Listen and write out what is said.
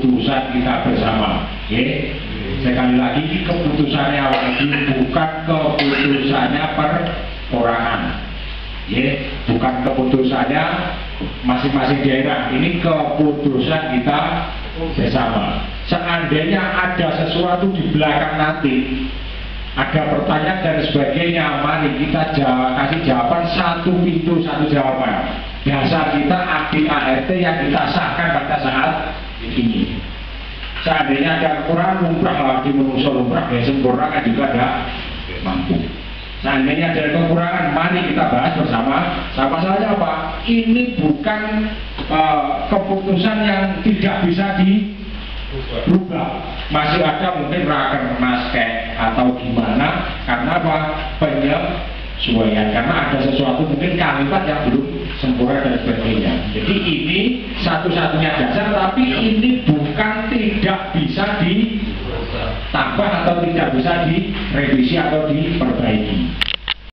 keputusan kita bersama. Oke? Sekali lagi keputusannya lagi bukan keputusannya perorangan. Bukan keputusannya masing-masing daerah. Ini keputusan kita bersama. Seandainya ada sesuatu di belakang nanti, ada pertanyaan dan sebagainya, mari kita kasih jawaban satu pintu satu jawaban. Dasar kita ADART yang kita sahkan pada saat ini. Seandainya ada kekurangan, lumrah lagi menusuk lumrah, ya sempurna kan juga ada mampu. Seandainya ada kekurangan, mari kita bahas bersama. Sama saja apa? Ini bukan keputusan yang tidak bisa dirubah. Masih ada mungkin rakernas atau gimana, karena apa? Penyesuaian, karena ada sesuatu mungkin kalimat yang belum sempurna dan sebagainya. Jadi ini satu-satunya dasar, tapi ini bukan tidak bisa ditambah atau tidak bisa direvisi